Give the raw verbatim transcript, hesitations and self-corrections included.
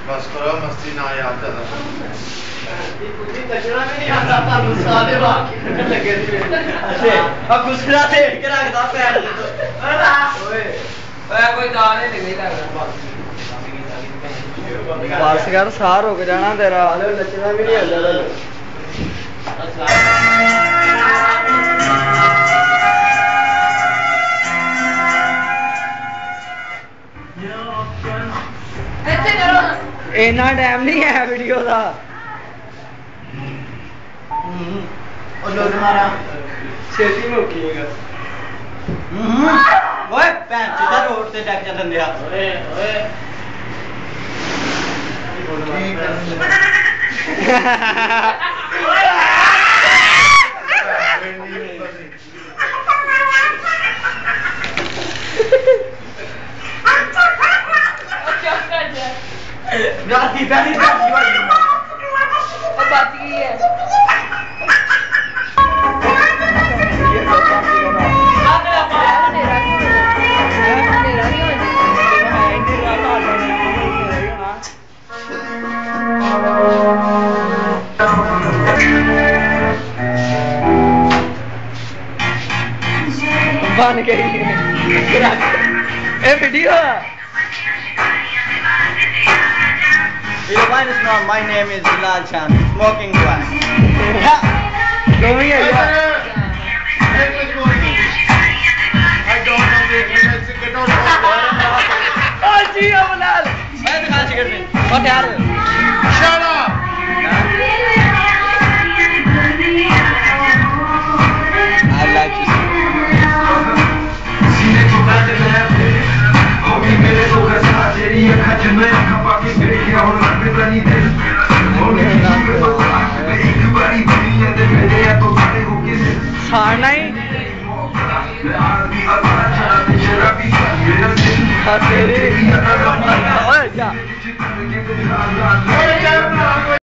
बस करो मस्ती ना याद है कचरा भी नहीं आता था गुस्सा दे बाकी लगे थे अच्छे अब गुस्सा से के रखदा पैर दे तो ओए ओए कोई दाल नहीं लगी लगदा बस कर सार हो के जाना तेरा नचना भी नहीं आता इन्ना टाइम नहीं है वीडियो का छेती मुक्कीगा ओए भैन सीधा रोड से टैक चलन दिया ओए ओए राती बैठी राती वाली अब बात की है ये ना काम करना मेरा पाया तेरा तेरा नहीं हो जाएगा है नहीं रहा ना बन गई ए video You find us now, my name is Bilal Chan, smoking glass. Come here, yeah. I don't know the Mexican or Oh, gee, Bilal. मैं दिखा सिगरेट में और यार Shut up! I like you. सारना ही तेरे